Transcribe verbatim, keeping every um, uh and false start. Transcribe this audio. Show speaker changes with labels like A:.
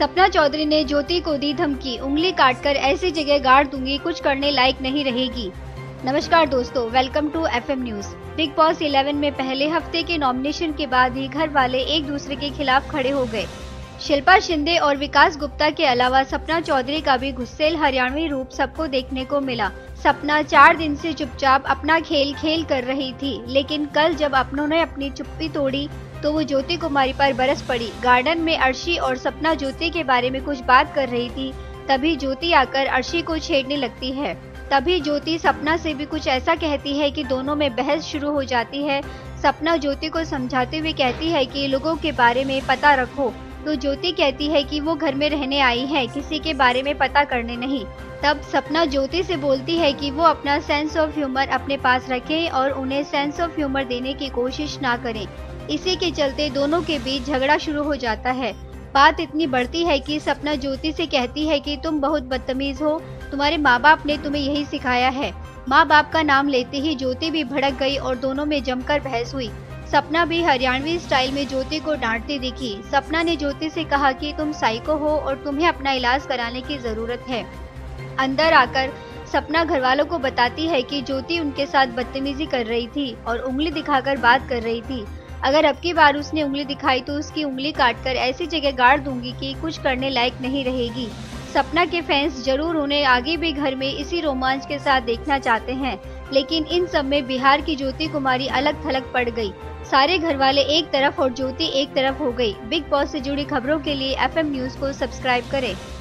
A: सपना चौधरी ने ज्योति को दी धमकी, उंगली काटकर ऐसी जगह गाड़ दूंगी कुछ करने लायक नहीं रहेगी। नमस्कार दोस्तों, welcome to FM news. Bigg Boss eleven में पहले हफ्ते के नॉमिनेशन के बाद ही घर वाले एक दूसरे के खिलाफ खड़े हो गए। शिल्पा शिंदे और विकास गुप्ता के अलावा सपना चौधरी का भी गुस्सेल हरियाणवी रूप सबको देखने को मिला। सपना चार दिन से चुपचाप अपना खेल खेल कर रही थी, लेकिन कल जब अपनों ने अपनी चुप्पी तोड़ी तो वो ज्योति कुमारी पर बरस पड़ी। गार्डन में अर्शी और सपना ज्योति के बारे में कुछ बात कर रही थी, तभी ज्योति आकर अर्शी को छेड़ने लगती है। तभी ज्योति सपना से भी कुछ ऐसा कहती है कि दोनों में बहस शुरू हो जाती है। सपना ज्योति को समझाते हुए कहती है कि लोगों के बारे में पता रखो, तो ज्योति कहती है कि वो घर में रहने आई है, किसी के बारे में पता करने नहीं। तब सपना ज्योति से बोलती है कि वो अपना सेंस ऑफ ह्यूमर अपने पास रखें और उन्हें सेंस ऑफ ह्यूमर देने की कोशिश ना करें। इसी के चलते दोनों के बीच झगड़ा शुरू हो जाता है। बात इतनी बढ़ती है कि सपना ज्योति से कहती है कि तुम बहुत बदतमीज हो, तुम्हारे माँ बाप ने तुम्हें यही सिखाया है। माँ बाप का नाम लेते ही ज्योति भी भड़क गई और दोनों में जमकर बहस हुई। सपना भी हरियाणवी स्टाइल में ज्योति को डांटती दिखी। सपना ने ज्योति से कहा कि तुम साइको हो और तुम्हें अपना इलाज कराने की जरूरत है। अंदर आकर सपना घरवालों को बताती है कि ज्योति उनके साथ बदतमीजी कर रही थी और उंगली दिखाकर बात कर रही थी। अगर अब की बार उसने उंगली दिखाई तो उसकी उंगली काटकर ऐसी जगह गाड़ दूंगी कि कुछ करने लायक नहीं रहेगी। सपना के फैंस जरूर उन्हें आगे भी घर में इसी रोमांच के साथ देखना चाहते हैं, लेकिन इन सब में बिहार की ज्योति कुमारी अलग थलग पड़ गई। सारे घर वाले एक तरफ और ज्योति एक तरफ हो गई। बिग बॉस से जुड़ी खबरों के लिए एफएम न्यूज को सब्सक्राइब करें।